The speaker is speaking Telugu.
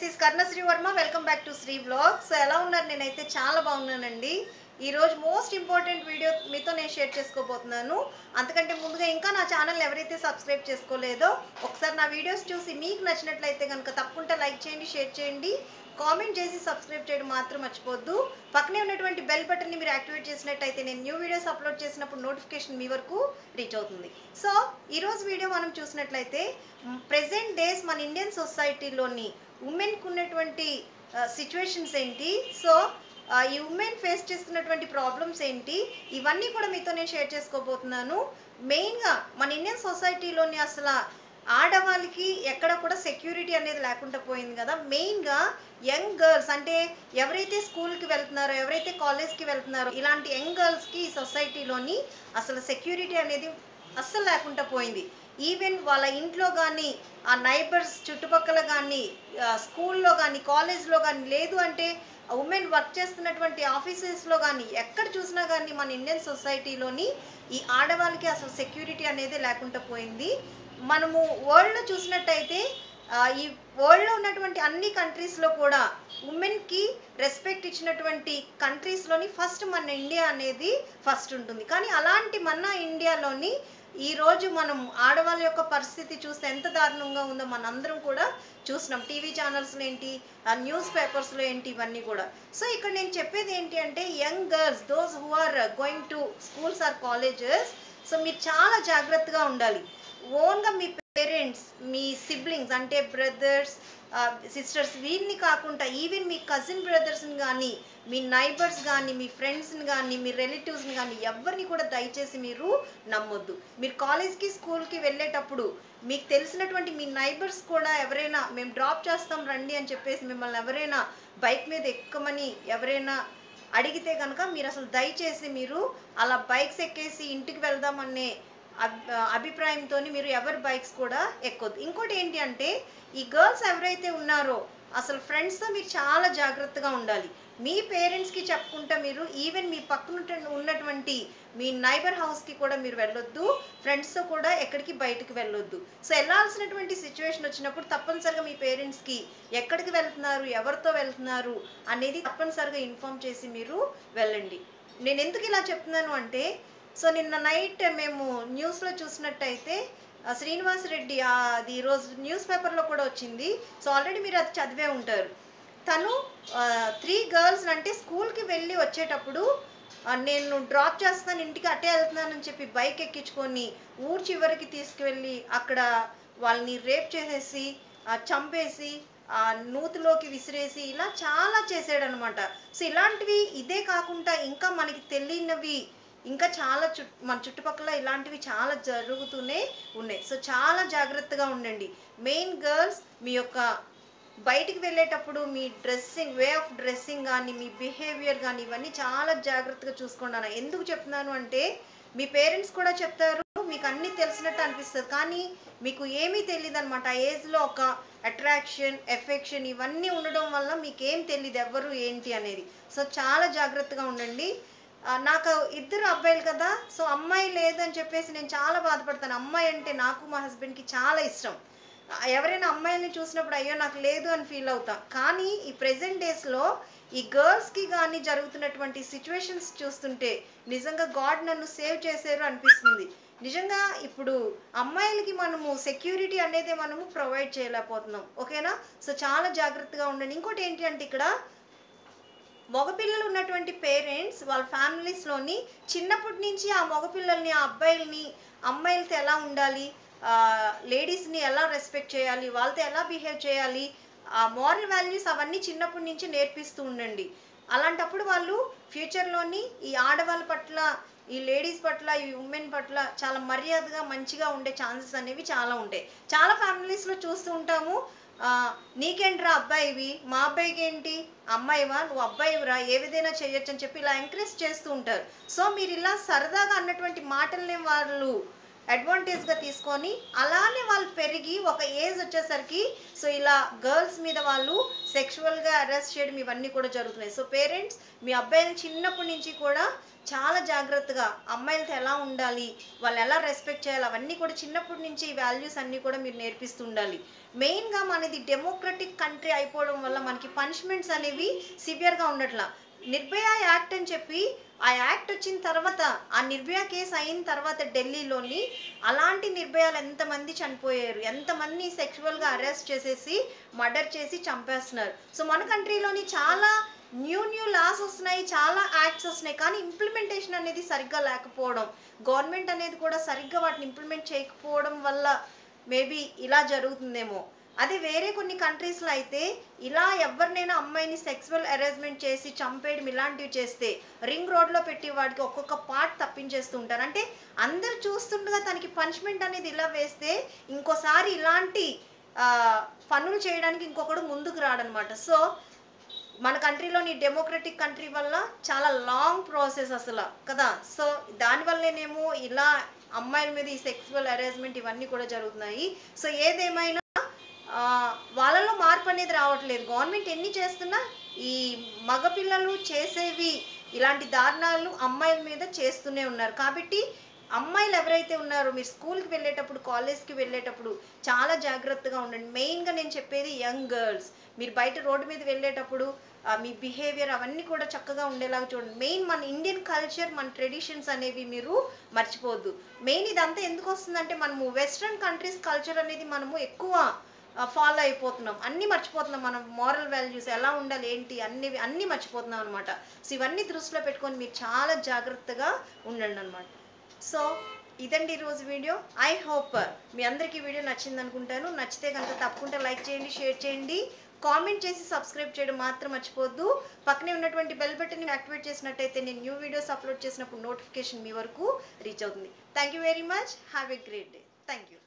This is Karnasri Varma. Welcome back to Sri blog. So ఎలా ఉన్నారు? నేనైతే చాలా బాగున్నానండి. ఈరోజు మోస్ట్ ఇంపార్టెంట్ వీడియో మీతో నేను షేర్ చేసుకోబోతున్నాను. అంతకంటే ముందుగా ఇంకా నా ఛానల్ ఎవరైతే సబ్స్క్రైబ్ చేసుకోలేదో ఒకసారి నా వీడియోస్ చూసి మీకు నచ్చినట్లయితే కనుక తప్పకుండా లైక్ చేయండి, షేర్ చేయండి, కామెంట్ చేసి సబ్స్క్రైబ్ చేయడం మాత్రం మర్చిపోద్దు. పక్కనే ఉన్నటువంటి బెల్ బటన్ని మీరు యాక్టివేట్ చేసినట్టయితే నేను న్యూ వీడియోస్ అప్లోడ్ చేసినప్పుడు నోటిఫికేషన్ మీ వరకు రీచ్ అవుతుంది. సో ఈరోజు వీడియో మనం చూసినట్లయితే ప్రెసెంట్ డేస్ మన ఇండియన్ సొసైటీలోని ఉమెన్కి ఉన్నటువంటి సిచ్యువేషన్స్ ఏంటి, సో ఈ ఉమెన్ ఫేస్ చేస్తున్నటువంటి ప్రాబ్లమ్స్ ఏంటి, ఇవన్నీ కూడా మీతో నేను షేర్ చేసుకోబోతున్నాను. మెయిన్గా మన ఇండియన్ సొసైటీలోని అసలు ఆడవాళ్ళకి ఎక్కడ కూడా సెక్యూరిటీ అనేది లేకుండా పోయింది కదా. మెయిన్గా యంగ్ గర్ల్స్ అంటే ఎవరైతే స్కూల్కి వెళ్తున్నారో, ఎవరైతే కాలేజ్కి వెళ్తున్నారో, ఇలాంటి యంగ్ గర్ల్స్కి ఈ సొసైటీలోని అసలు సెక్యూరిటీ అనేది అస్సలు లేకుండా పోయింది. ఈవెన్ వాళ్ళ ఇంట్లో కానీ, ఆ నైబర్స్ చుట్టుపక్కల కానీ, స్కూల్లో కానీ, కాలేజ్లో కానీ, లేదు అంటే ఉమెన్ వర్క్ చేస్తున్నటువంటి ఆఫీసెస్లో కానీ, ఎక్కడ చూసినా కానీ మన ఇండియన్ సొసైటీలోని ఈ ఆడవాళ్ళకి అసలు సెక్యూరిటీ అనేది లేకుండా పోయింది. మనము వరల్డ్లో చూసినట్టయితే ఈ వరల్డ్లో ఉన్నటువంటి అన్ని కంట్రీస్లో కూడా ఉమెన్కి రెస్పెక్ట్ ఇచ్చినటువంటి కంట్రీస్లోని ఫస్ట్ మన ఇండియా అనేది ఫస్ట్ ఉంటుంది. కానీ అలాంటి మన ఇండియాలోని ఈరోజు మనం ఆడవాళ్ళ యొక్క పరిస్థితి చూస్తే ఎంత దారుణంగా ఉందో మనందరం కూడా చూసినాం. టీవీ ఛానల్స్లో ఏంటి, న్యూస్ పేపర్స్లో ఏంటి, ఇవన్నీ కూడా. సో ఇక్కడ నేను చెప్పేది ఏంటి అంటే young girls, those who are going to schools or colleges, so మీరు చాలా జాగ్రత్తగా ఉండాలి. ఓన్గా మీ పేరెంట్స్, మీ సిబ్లింగ్స్ అంటే బ్రదర్స్, సిస్టర్స్, వీరిని కాకుండా ఈవెన్ మీ కజిన్ బ్రదర్స్ని కానీ, మీ నైబర్స్ కానీ, మీ ఫ్రెండ్స్ని కానీ, మీ రిలేటివ్స్ని కానీ ఎవరిని కూడా దయచేసి మీరు నమ్మొద్దు. మీరు కాలేజ్కి, స్కూల్కి వెళ్ళేటప్పుడు మీకు తెలిసినటువంటి మీ నైబర్స్ కూడా ఎవరైనా మేము డ్రాప్ చేస్తాం రండి అని చెప్పేసి మిమ్మల్ని ఎవరైనా బైక్ మీద ఎక్కమని ఎవరైనా అడిగితే కనుక మీరు అసలు దయచేసి మీరు అలా బైక్స్ ఎక్కేసి ఇంటికి వెళ్దామనే అభిప్రాయంతో మీరు ఎవరి బైక్స్ కూడా ఎక్కొద్దు. ఇంకోటి ఏంటి అంటే ఈ గర్ల్స్ ఎవరైతే ఉన్నారో అసలు ఫ్రెండ్స్తో మీరు చాలా జాగ్రత్తగా ఉండాలి. మీ పేరెంట్స్కి చెప్పుకుంటా మీరు ఈవెన్ మీ పక్కన ఉన్నటువంటి మీ నైబర్ హౌస్కి కూడా మీరు వెళ్ళొద్దు, ఫ్రెండ్స్తో కూడా ఎక్కడికి బయటకు వెళ్ళొద్దు. సో వెళ్ళాల్సినటువంటి సిచ్యువేషన్ వచ్చినప్పుడు తప్పనిసరిగా మీ పేరెంట్స్కి ఎక్కడికి వెళ్తున్నారు, ఎవరితో వెళ్తున్నారు అనేది తప్పనిసరిగా ఇన్ఫామ్ చేసి మీరు వెళ్ళండి. నేను ఎందుకు ఇలా చెప్తున్నాను అంటే, సో నిన్న నైట్ మేము న్యూస్లో చూసినట్టయితే శ్రీనివాస్ రెడ్డి, అది ఈరోజు న్యూస్ పేపర్లో కూడా వచ్చింది. సో ఆల్రెడీ మీరు అది చదివే ఉంటారు. తను 3 గర్ల్స్ అంటే స్కూల్కి వెళ్ళి వచ్చేటప్పుడు నేను డ్రాప్ చేస్తాను, ఇంటికి అట్టే వెళ్తున్నానని చెప్పి బైక్ ఎక్కించుకొని ఊరు చివరికి తీసుకువెళ్ళి అక్కడ వాళ్ళని రేప్ చేసేసి, చంపేసి, నూతిలోకి విసిరేసి ఇలా చాలా చేసాడనమాట. సో ఇలాంటివి ఇదే కాకుండా ఇంకా మనకి తెలియనివి ఇంకా చాలా మన చుట్టుపక్కల ఇలాంటివి చాలా జరుగుతూనే ఉన్నాయి. సో చాలా జాగ్రత్తగా ఉండండి. మెయిన్ గర్ల్స్ మీ యొక్క బయటికి వెళ్ళేటప్పుడు మీ డ్రెస్సింగ్, వే ఆఫ్ డ్రెస్సింగ్ కానీ, మీ బిహేవియర్ కానీ ఇవన్నీ చాలా జాగ్రత్తగా చూసుకోండి. ఎందుకు చెప్తున్నాను అంటే మీ పేరెంట్స్ కూడా చెప్తారు, మీకు అన్నీ తెలిసినట్టు అనిపిస్తుంది, కానీ మీకు ఏమీ తెలియదు అనమాట. ఆ ఏజ్లో ఒక అట్రాక్షన్, ఎఫెక్షన్ ఇవన్నీ ఉండడం వల్ల మీకేం తెలియదు ఎవరు ఏంటి అనేది. సో చాలా జాగ్రత్తగా ఉండండి. నాకు 2 అబ్బాయిలు కదా, సో అమ్మాయి లేదని చెప్పేసి నేను చాలా బాధపడతాను. అమ్మాయి అంటే నాకు మా హస్బెండ్కి చాలా ఇష్టం. ఎవరైనా అమ్మాయిల్ని చూసినప్పుడు అయ్యో నాకు లేదు అని ఫీల్ అవుతాం. కానీ ఈ ప్రెసెంట్ డేస్లో ఈ గర్ల్స్కి కానీ జరుగుతున్నటువంటి సిచ్యువేషన్స్ చూస్తుంటే నిజంగా గాడ్ నన్ను సేవ్ చేశారు అనిపిస్తుంది. నిజంగా ఇప్పుడు అమ్మాయిలకి మనము సెక్యూరిటీ అనేది మనము ప్రొవైడ్ చేయలేకపోతున్నాం. ఓకేనా? సో చాలా జాగ్రత్తగా ఉండండి. ఇంకోటి ఏంటి అంటే ఇక్కడ మగపిల్లలు ఉన్నటువంటి పేరెంట్స్ వాళ్ళ ఫ్యామిలీస్లోని చిన్నప్పటి నుంచి ఆ మగపిల్లల్ని, ఆ అబ్బాయిల్ని అమ్మాయిలతో ఎలా ఉండాలి, లేడీస్ని ఎలా రెస్పెక్ట్ చేయాలి, వాళ్ళతో ఎలా బిహేవ్ చేయాలి, ఆ మోరల్ వాల్యూస్ అవన్నీ చిన్నప్పటి నుంచి నేర్పిస్తూ ఉండండి. అలాంటప్పుడు వాళ్ళు ఫ్యూచర్లోని ఈ ఆడవాళ్ళ పట్ల, ఈ లేడీస్ పట్ల, ఈ ఉమెన్ పట్ల చాలా మర్యాదగా మంచిగా ఉండే ఛాన్సెస్ అనేవి చాలా ఉంటాయి. చాలా ఫ్యామిలీస్లో చూస్తూ ఉంటాము, నీకేంట్రా అబ్బాయివి, మా అబ్బాయికి ఏంటి, అమ్మాయివా, నువ్వు అబ్బాయివిరా, ఏ విధంగా చేయొచ్చు అని చెప్పి ఇలా ఎంకరేజ్ చేస్తూ ఉంటారు. సో మీరు ఇలా సరదాగా అన్నటువంటి మాటల్ని వాళ్ళు అడ్వాంటేజ్గా తీసుకొని అలానే వాళ్ళు పెరిగి ఒక ఏజ్ వచ్చేసరికి సో ఇలా గర్ల్స్ మీద వాళ్ళు సెక్షువల్గా అరెస్ట్ చేయడం ఇవన్నీ కూడా జరుగుతున్నాయి. సో పేరెంట్స్ మీ అబ్బాయిని చిన్నప్పటి నుంచి కూడా చాలా జాగ్రత్తగా అమ్మాయిలతో ఎలా ఉండాలి, వాళ్ళు ఎలా రెస్పెక్ట్ చేయాలి, అవన్నీ కూడా చిన్నప్పటి నుంచి ఈ వాల్యూస్ అన్నీ కూడా మీరు నేర్పిస్తూ ఉండాలి. మెయిన్గా మనది డెమోక్రటిక్ కంట్రీ అయిపోవడం వల్ల మనకి పనిష్మెంట్స్ అనేవి సివియర్గా ఉండట్లా. నిర్భయ యాక్ట్ అని చెప్పి ఆ యాక్ట్ వచ్చిన తర్వాత, ఆ నిర్భయ కేసు అయిన తర్వాత ఢిల్లీలోని అలాంటి నిర్భయాలు ఎంతమంది చనిపోయారు, ఎంతమంది సెక్షువల్గా అరెస్ట్ చేసేసి మర్డర్ చేసి చంపేస్తున్నారు. సో మన కంట్రీలోని చాలా న్యూ లాస్ వస్తున్నాయి, చాలా యాక్ట్స్ వస్తున్నాయి, కానీ ఇంప్లిమెంటేషన్ అనేది సరిగ్గా లేకపోవడం, గవర్నమెంట్ అనేది కూడా సరిగ్గా వాటిని ఇంప్లిమెంట్ చేయకపోవడం వల్ల మేబీ ఇలా జరుగుతుందేమో. అదే వేరే కొన్ని కంట్రీస్లో అయితే ఇలా ఎవరినైనా అమ్మాయిని సెక్సువల్ అరేంజ్మెంట్ చేసి చంపేయడం ఇలాంటివి చేస్తే రింగ్ రోడ్లో పెట్టి వాడికి ఒక్కొక్క పార్ట్ తప్పించేస్తూ ఉంటారు. అంటే అందరు చూస్తుండగా తనకి పనిష్మెంట్ అనేది ఇలా వేస్తే ఇంకోసారి ఇలాంటి పనులు చేయడానికి ఇంకొకడు ముందుకు రాడనమాట. సో మన కంట్రీలోని డెమోక్రటిక్ కంట్రీ వల్ల చాలా లాంగ్ ప్రాసెస్ అసలు కదా. సో దానివల్లనేమో ఇలా అమ్మాయిల మీద ఈ సెక్సువల్ అరేంజ్మెంట్ ఇవన్నీ కూడా జరుగుతున్నాయి. సో ఏదేమైనా వాళ్ళలో మార్పు అనేది రావట్లేదు. గవర్నమెంట్ ఎన్ని చేస్తున్నా ఈ మగపిల్లలు చేసేవి ఇలాంటి దారుణాలు అమ్మాయిల మీద చేస్తూనే ఉన్నారు. కాబట్టి అమ్మాయిలు ఎవరైతే ఉన్నారో మీరు స్కూల్కి వెళ్ళేటప్పుడు, కాలేజ్కి వెళ్ళేటప్పుడు చాలా జాగ్రత్తగా ఉండండి. మెయిన్గా నేను చెప్పేది యంగ్ గర్ల్స్, మీరు బయట రోడ్డు మీద వెళ్ళేటప్పుడు మీ బిహేవియర్ అవన్నీ కూడా చక్కగా ఉండేలాగా చూడండి. మెయిన్ మన ఇండియన్ కల్చర్, మన ట్రెడిషన్స్ అనేవి మీరు మర్చిపోవద్దు. మెయిన్ ఇదంతా ఎందుకు వస్తుందంటే మనము వెస్ట్రన్ కంట్రీస్ కల్చర్ అనేది మనము ఎక్కువ ఫాలో అయిపోతున్నాం, అన్నీ మర్చిపోతున్నాం. మనం మోరల్ వాల్యూస్ ఎలా ఉండాలి ఏంటి అన్నీ మర్చిపోతున్నాం అనమాట. సో ఇవన్నీ దృష్టిలో పెట్టుకొని మీరు చాలా జాగ్రత్తగా ఉండండి అనమాట. సో ఇదండి ఈరోజు వీడియో. ఐ హోప్ మీ అందరికీ వీడియో నచ్చింది అనుకుంటాను. నచ్చితే కనుక తప్పకుండా లైక్ చేయండి, షేర్ చేయండి, కామెంట్ చేసి సబ్స్క్రైబ్ చేయడం మాత్రం మర్చిపోవద్దు. పక్కనే ఉన్నటువంటి బెల్ బటన్ని యాక్టివేట్ చేసినట్టయితే నేను న్యూ వీడియోస్ అప్లోడ్ చేసినప్పుడు నోటిఫికేషన్ మీ వరకు రీచ్ అవుతుంది. Thank you very much. Have a great day. Thank you.